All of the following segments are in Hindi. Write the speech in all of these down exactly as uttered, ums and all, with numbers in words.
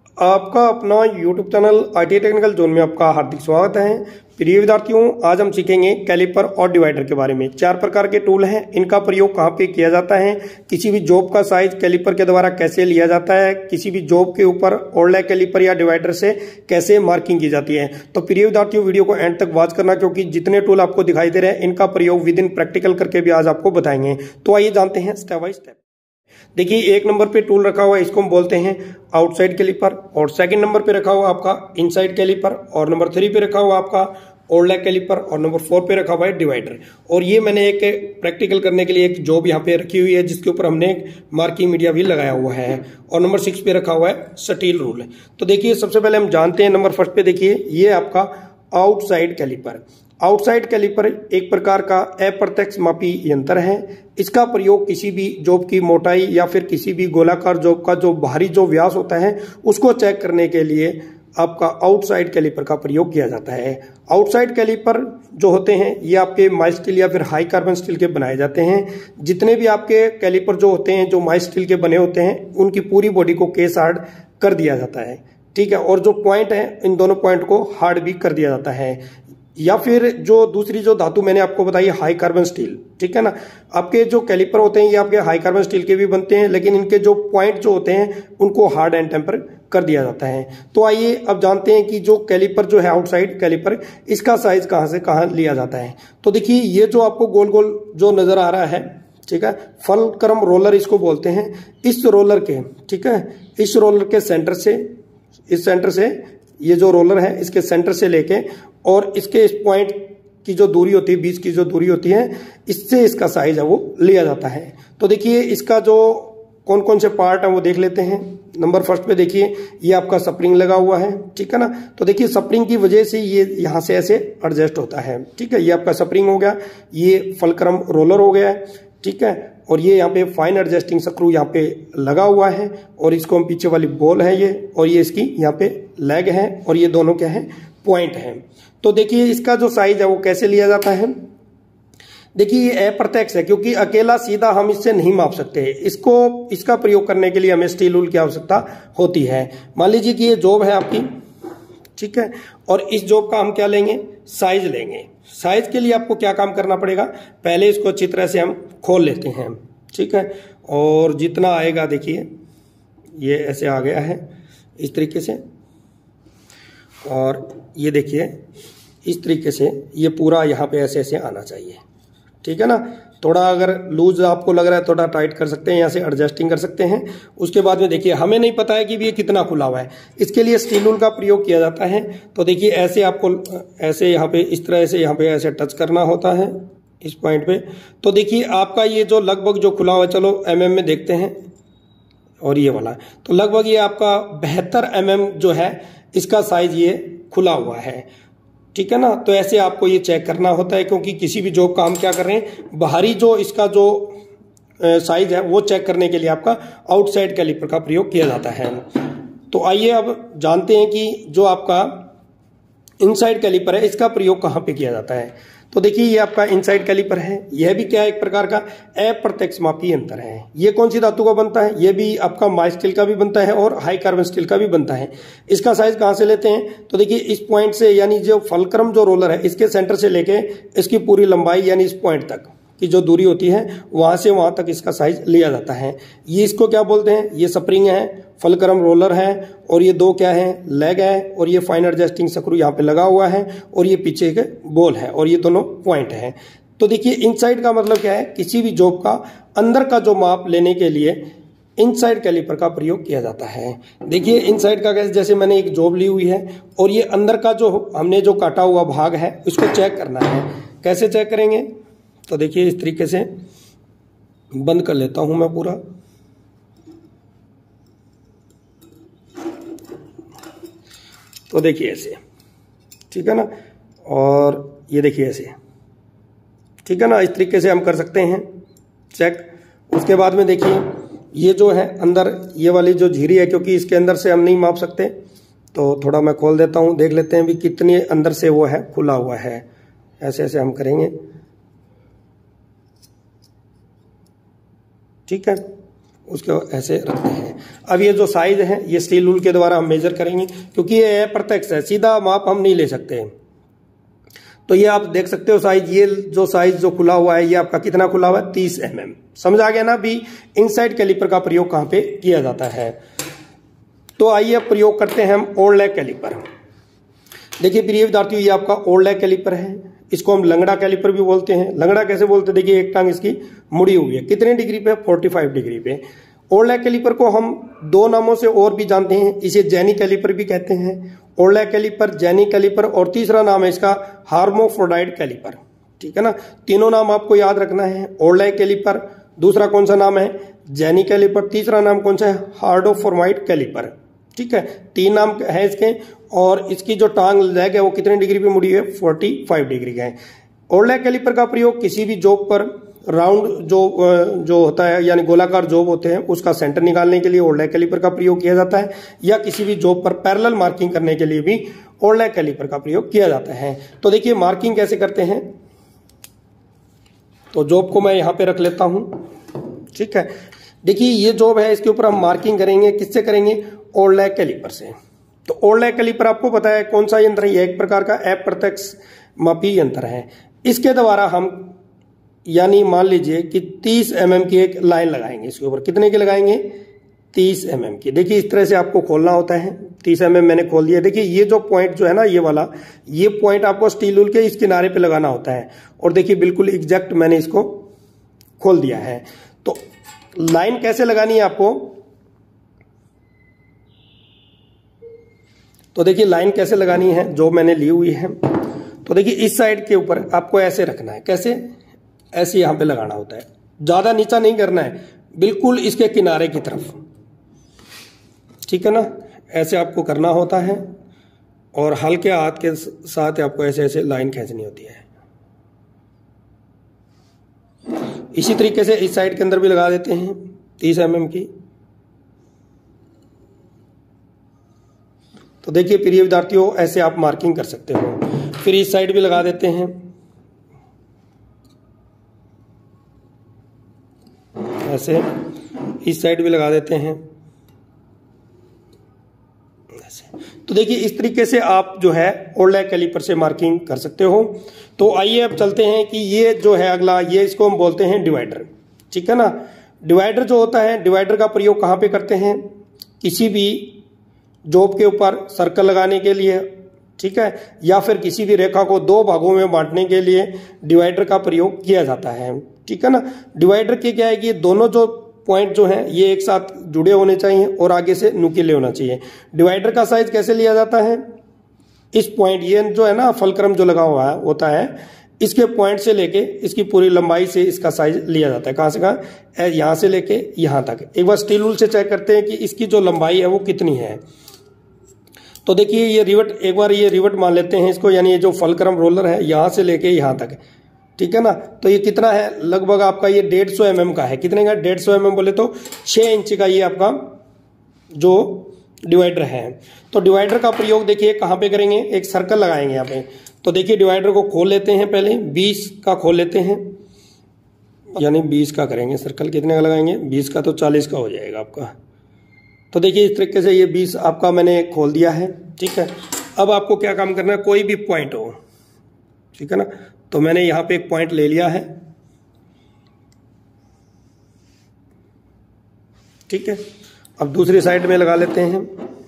आपका अपना YouTube channel I T technical zone में आपका हार्दिक स्वागत है। प्रिय विद्यार्थियों, आज हम सीखेंगे कैलिपर और डिवाइडर के बारे में। चार प्रकार के टूल हैं, इनका प्रयोग कहाँ पे किया जाता है, किसी भी जॉब का साइज कैलिपर के द्वारा कैसे लिया जाता है, किसी भी जॉब के ऊपर ओरलैक कैलिपर या डिवाइडर से कैसे मार्किंग की जाती है। तो प्रिय विद्यार्थियों, वीडियो को एंड तक वॉच करना, क्योंकि जितने टूल आपको दिखाई दे रहे हैं इनका प्रयोग विद इन प्रैक्टिकल करके भी आज आपको बताएंगे। तो आइए जानते हैं स्टेप बाय स्टेप। देखिए, एक नंबर पे टूल रखा हुआ है, इसको हम बोलते हैं आउटसाइड कैलिपर, और सेकंड नंबर पे रखा हुआ आपका इनसाइड कैलिपर, और नंबर थ्री पे रखा हुआ आपका ओरलैक कैलिपर, और नंबर फोर पे रखा हुआ है डिवाइडर। और ये मैंने एक प्रैक्टिकल करने के लिए एक जॉब यहाँ पे रखी हुई है, जिसके ऊपर हमने एक मार्किंग मीडिया भी लगाया हुआ है। और नंबर सिक्स पे रखा हुआ है स्टील रूल। तो देखिए, सबसे पहले हम जानते हैं, नंबर फर्स्ट पे देखिए, ये आपका आउटसाइड कैलिपर। आउटसाइड कैलिपर एक प्रकार का अप्रत्यक्ष मापी यंत्र है। इसका प्रयोग किसी भी जॉब की मोटाई या फिर किसी भी गोलाकार जॉब का जो बाहरी जो व्यास होता है उसको चेक करने के लिए आपका आउटसाइड कैलिपर का प्रयोग किया जाता है। आउटसाइड कैलिपर जो होते हैं ये आपके माइल्ड स्टील या फिर हाई कार्बन स्टील के बनाए जाते हैं। जितने भी आपके कैलिपर जो होते हैं जो माइल्ड स्टील के बने होते हैं, उनकी पूरी बॉडी को केस हार्ड कर दिया जाता है, ठीक है। और जो पॉइंट है, इन दोनों पॉइंट को हार्ड भी कर दिया जाता है। या फिर जो दूसरी जो धातु मैंने आपको बताई हाई कार्बन स्टील, ठीक है ना। आपके जो कैलिपर होते हैं ये आपके हाई कार्बन स्टील के भी बनते हैं, लेकिन इनके जो पॉइंट जो होते हैं उनको हार्ड एंड टेम्पर कर दिया जाता है। तो आइए अब जानते हैं कि जो कैलिपर जो है आउटसाइड कैलिपर, इसका साइज कहाँ से कहाँ लिया जाता है। तो देखिए, ये जो आपको गोल गोल जो नजर आ रहा है, ठीक है, फलक्रम रोलर इसको बोलते हैं। इस रोलर के, ठीक है, इस रोलर के सेंटर से, इस सेंटर से, ये जो रोलर है इसके सेंटर से लेके और इसके इस पॉइंट की जो दूरी होती है, बीच की जो दूरी होती है, इससे इसका साइज है वो लिया जाता है। तो देखिए, इसका जो कौन कौन से पार्ट है वो देख लेते हैं। नंबर फर्स्ट पे देखिए, ये आपका स्प्रिंग लगा हुआ है, ठीक है ना। तो देखिए, स्प्रिंग की वजह से ये यहाँ से ऐसे एडजस्ट होता है, ठीक है। ये आपका स्प्रिंग हो गया, ये फलक्रम रोलर हो गया है, ठीक है। और ये यहाँ पे फाइन एडजस्टिंग स्क्रू यहाँ पे लगा हुआ है, और इसको हम पीछे वाली बॉल है ये, और ये इसकी यहाँ पे लेग है, और ये दोनों क्या है, पॉइंट है। तो देखिए, इसका जो साइज है वो कैसे लिया जाता है। देखिए, ये अप्रत्यक्ष है, क्योंकि अकेला सीधा हम इससे नहीं माप सकते। इसको इसका प्रयोग करने के लिए हमें स्टील रूल की आवश्यकता होती है। मान लीजिए कि ये जॉब है आपकी, ठीक है, और इस जॉब का हम क्या लेंगे, साइज लेंगे। साइज के लिए आपको क्या काम करना पड़ेगा, पहले इसको अच्छी तरह से हम खोल लेते हैं, ठीक है। और जितना आएगा, देखिए ये ऐसे आ गया है इस तरीके से, और ये देखिए इस तरीके से ये पूरा यहाँ पे ऐसे ऐसे आना चाहिए, ठीक है ना। थोड़ा अगर लूज आपको लग रहा है, थोड़ा टाइट कर सकते हैं, यहाँ से एडजस्टिंग कर सकते हैं। उसके बाद में देखिए, हमें नहीं पता है कि ये कितना खुला हुआ है, इसके लिए स्टील रूल का प्रयोग किया जाता है। तो देखिए, ऐसे आपको ऐसे यहाँ पे इस तरह से यहाँ पे ऐसे टच करना होता है इस पॉइंट पे। तो देखिए, आपका ये जो लगभग जो खुला हुआ है, चलो एम एम में देखते हैं, और ये वाला, तो लगभग ये आपका बहत्तर एम एम जो है इसका साइज ये खुला हुआ है, ठीक है ना। तो ऐसे आपको ये चेक करना होता है, क्योंकि किसी भी जॉब का हम क्या कर रहे हैं, बाहरी जो इसका जो साइज है वो चेक करने के लिए आपका आउटसाइड कैलिपर का प्रयोग किया जाता है। तो आइए अब जानते हैं कि जो आपका इनसाइड कैलिपर है इसका प्रयोग कहाँ पे किया जाता है। तो देखिए, ये आपका इनसाइड कैलिपर है, यह भी क्या है, एक प्रकार का अप्रत्यक्ष मापी यंत्र है। ये कौन सी धातु का बनता है, ये भी आपका माइल्ड स्टील का भी बनता है और हाई कार्बन स्टील का भी बनता है। इसका साइज कहाँ से लेते हैं, तो देखिए इस पॉइंट से, यानी जो फलक्रम जो रोलर है इसके सेंटर से लेके इसकी पूरी लंबाई यानी इस पॉइंट तक की जो दूरी होती है वहां से वहां तक इसका साइज लिया जाता है। ये इसको क्या बोलते हैं, ये स्प्रिंग है, फलक्रम रोलर है, और ये दो क्या है, लेग है, और ये फाइन एडजस्टिंग स्क्रू यहाँ पे लगा हुआ है, और ये पीछे के बॉल है, और ये दोनों पॉइंट है। तो देखिए, इनसाइड का मतलब क्या है, किसी भी जॉब का अंदर का जो माप लेने के लिए इनसाइड कैलिपर का प्रयोग किया जाता है। देखिए, इनसाइड का कैसे, जैसे मैंने एक जॉब ली हुई है और ये अंदर का जो हमने जो काटा हुआ भाग है उसको चेक करना है। कैसे चेक करेंगे, तो देखिए इस तरीके से बंद कर लेता हूं मैं पूरा। तो देखिए ऐसे, ठीक है ना, और ये देखिए ऐसे, ठीक है ना। इस तरीके से हम कर सकते हैं चेक। उसके बाद में देखिए, ये जो है अंदर ये वाली जो झिरी है, क्योंकि इसके अंदर से हम नहीं माप सकते, तो थोड़ा मैं खोल देता हूं, देख लेते हैं भी कितनी अंदर से वो है खुला हुआ है। ऐसे ऐसे हम करेंगे, ठीक है। उसको ऐसे रखते हैं। अब ये जो साइज है ये स्टील रूल के द्वारा हम मेजर करेंगे, क्योंकि ये प्रत्यक्ष है, सीधा माप हम नहीं ले सकते। तो ये आप देख सकते हो साइज, ये जो साइज जो खुला हुआ है ये आपका कितना खुला हुआ है, तीस एम एम। समझ आ गया ना भी इनसाइड कैलिपर का प्रयोग कहां पे किया जाता है। तो आइए अब प्रयोग करते हैं हम ओल्ड लेग कैलिपर। देखिए प्रिय विद्यार्थियों, ये आपका ओल्ड लेग कैलिपर है, इसको हम लंगड़ा कैलिपर भी बोलते हैं। लंगड़ा कैसे बोलते हैं, देखिए एक टांग इसकी मुड़ी हुई है, कितने डिग्री पे, पैंतालीस डिग्री पे। ओल्ड लेग कैलिपर को हम दो नामों से और भी जानते हैं, इसे जेनी कैलिपर भी कहते हैं। Old leg caliper, jenny caliper, और तीसरा नाम है इसका हार्मोफ्रोडाइट कैलिपर। ठीक है ना, तीनों नाम आपको याद रखना है। ओल्ड लेग कैलिपर, दूसरा कौन सा नाम है, जेनी कैलिपर, तीसरा नाम कौन सा है, हार्डोफोर्माइट कैलिपर। ठीक है, तीन नाम है इसके। और इसकी जो टांग लेग है वो कितने डिग्री पे मुड़ी है, पैंतालीस डिग्री का है। ओल्ड लेग कैलिपर का प्रयोग किसी भी जॉब पर राउंड जो जो होता है यानी गोलाकार जॉब होते हैं उसका सेंटर निकालने के लिए ओल्ड लेग कैलिपर का प्रयोग किया जाता है, या किसी भी जॉब पर पैरेलल मार्किंग करने के लिए भी ओल्ड लेग कैलिपर का प्रयोग किया जाता है। तो देखिए मार्किंग कैसे करते हैं, तो जॉब को मैं यहां पे रख लेता हूं। ठीक है, देखिए ये जॉब है, इसके ऊपर हम मार्किंग करेंगे, किससे करेंगे, ओल्ड लेग कैलिपर से। तो ओल्ड लेग कैलिपर आपको पता है कौन सा यंत्र है, एक प्रकार का अप्रत्यक्ष मापी यंत्र है। इसके द्वारा हम यानी मान लीजिए कि तीस एम एम की एक लाइन लगाएंगे इसके ऊपर, कितने की लगाएंगे, तीस एम एम की। देखिए इस तरह से आपको खोलना होता है, तीस एम एम मैंने खोल दिया। देखिए ये जो पॉइंट जो है ना, ये वाला, ये पॉइंट आपको स्टील रूल के इस किनारे पे लगाना होता है। और देखिए बिल्कुल एग्जैक्ट मैंने इसको खोल दिया है। तो लाइन कैसे लगानी है आपको, तो देखिए लाइन कैसे लगानी है जो मैंने ली हुई है। तो देखिए इस साइड के ऊपर आपको ऐसे रखना है, कैसे, ऐसे यहां पे लगाना होता है, ज्यादा नीचा नहीं करना है, बिल्कुल इसके किनारे की तरफ। ठीक है ना, ऐसे आपको करना होता है और हल्के हाथ के साथ आपको ऐसे ऐसे लाइन खींचनी होती है। इसी तरीके से इस साइड के अंदर भी लगा देते हैं तीस एम एम की। तो देखिए प्रिय विद्यार्थियों, ऐसे आप मार्किंग कर सकते हो। फिर इस साइड भी लगा देते हैं ऐसे, इस साइड भी लगा देते हैं ऐसे। तो देखिए इस तरीके से आप जो है ओल्ड लेग कैलिपर से मार्किंग कर सकते हो। तो आइए अब चलते हैं कि ये जो है अगला, ये इसको हम बोलते हैं डिवाइडर। ठीक है ना, डिवाइडर जो होता है, डिवाइडर का प्रयोग कहां पे करते हैं, किसी भी जॉब के ऊपर सर्कल लगाने के लिए, ठीक है, या फिर किसी भी रेखा को दो भागों में बांटने के लिए डिवाइडर का प्रयोग किया जाता है। ठीक है ना, डिवाइडर के क्या है कि ये दोनों जो पॉइंट जो हैं ये एक साथ जुड़े होने चाहिए और आगे से नुकीले होना चाहिए। डिवाइडर का साइज कैसे लिया जाता है, इस पॉइंट, ये जो है ना फलक्रम जो लगा हुआ है होता है, इसके पॉइंट से लेके इसकी पूरी लंबाई से इसका साइज लिया जाता है। कहां से कहां, यहां से लेके यहां तक। एक बार स्टील रूल से चेक करते हैं कि इसकी जो लंबाई है वो कितनी है। तो देखिए ये रिवट, एक बार ये रिवट मान लेते हैं इसको, यानी ये जो फलक्रम रोलर है यहां से लेके यहां तक। ठीक है ना, तो ये कितना है, लगभग आपका ये डेढ़ सौ एम एम का है। कितने का, डेढ़ सौ एम एम बोले तो छह इंच का ये आपका जो डिवाइडर है। तो डिवाइडर का प्रयोग देखिए कहां पे करेंगे, एक सर्कल लगाएंगे यहाँ पे। तो देखिए डिवाइडर को खोल लेते हैं, पहले बीस का खोल लेते हैं, यानी बीस का करेंगे सर्कल। कितने का लगाएंगे, बीस का, तो चालीस का हो जाएगा आपका। तो देखिए इस तरीके से ये बीस आपका मैंने खोल दिया है। ठीक है, अब आपको क्या काम करना है, कोई भी पॉइंट हो, ठीक है ना, तो मैंने यहां पे एक पॉइंट ले लिया है। ठीक है, अब दूसरी साइड में लगा लेते हैं।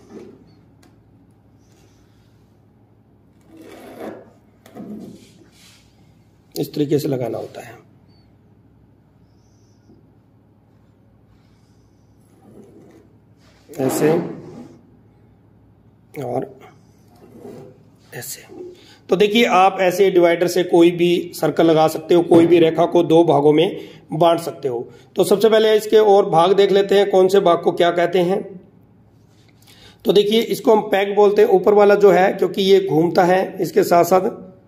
इस तरीके से लगाना होता है। ऐसे और ऐसे। तो देखिए आप ऐसे डिवाइडर से कोई भी सर्कल लगा सकते हो, कोई भी रेखा को दो भागों में बांट सकते हो। तो सबसे पहले इसके और भाग देख लेते हैं, कौन से भाग को क्या कहते हैं। तो देखिए इसको हम पैक बोलते हैं, ऊपर वाला जो है, क्योंकि ये घूमता है इसके साथ साथ,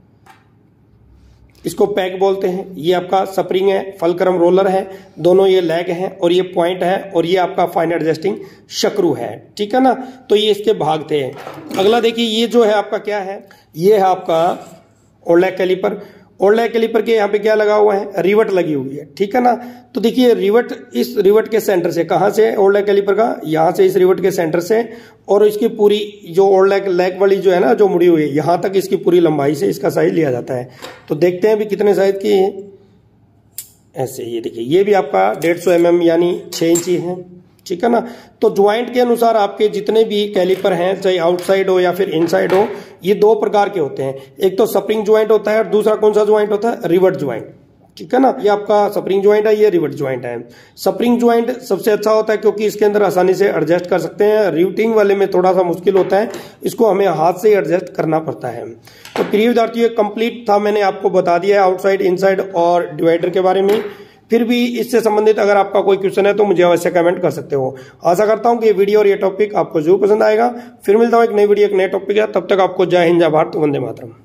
इसको पैक बोलते हैं। ये आपका स्प्रिंग है, फलक्रम रोलर है, दोनों ये लेग हैं, और ये पॉइंट है, और ये आपका फाइन एडजस्टिंग शक्रू है। ठीक है ना, तो ये इसके भाग थे। अगला देखिए ये जो है आपका क्या है, ये है आपका old leg caliper. Old leg caliper के यहाँ पे क्या लगा हुआ है, रिवट लगी हुई है, ठीक है ना। तो देखिए रिवट, इस रिवट के सेंटर से, कहाँ से, ओल्ड लैग कैलिपर का यहाँ से, इस रिवट के सेंटर से, और इसकी पूरी जो ओल्ड लैग लैग वाली जो है ना, जो मुड़ी हुई है, यहाँ तक इसकी पूरी लंबाई से इसका साइज लिया जाता है। तो देखते हैं भी कितने साइज की है। ऐसे ये देखिए, ये भी आपका डेढ़ सौ एम एम यानी छः इंची है, ठीक है ना। तो ज्वाइंट के अनुसार आपके जितने भी कैलिपर हैं, चाहे आउटसाइड हो या फिर इनसाइड हो, ये दो प्रकार के होते हैं। एक तो स्प्रिंग ज्वाइंट होता है और दूसरा कौन सा ज्वाइंट होता है, रिवट ज्वाइंट, ठीक है ना। ये आपका स्प्रिंग ज्वाइंट है, ये रिवट ज्वाइंट है। स्प्रिंग ज्वाइंट सबसे अच्छा होता है क्योंकि इसके अंदर आसानी से एडजस्ट कर सकते हैं। रिवटिंग वाले में थोड़ा सा मुश्किल होता है, इसको हमें हाथ से एडजस्ट करना पड़ता है। तो प्रिय विद्यार्थियों, कंप्लीट था, मैंने आपको बता दिया है आउटसाइड, इनसाइड और डिवाइडर के बारे में। फिर भी इससे संबंधित अगर आपका कोई क्वेश्चन है तो मुझे अवश्य कमेंट कर सकते हो। आशा करता हूं कि ये वीडियो और ये टॉपिक आपको जरूर पसंद आएगा। फिर मिलता हूं एक नई वीडियो, एक नए टॉपिक है। तब तक आपको जय हिंद, जय भारत, वंदे मातरम।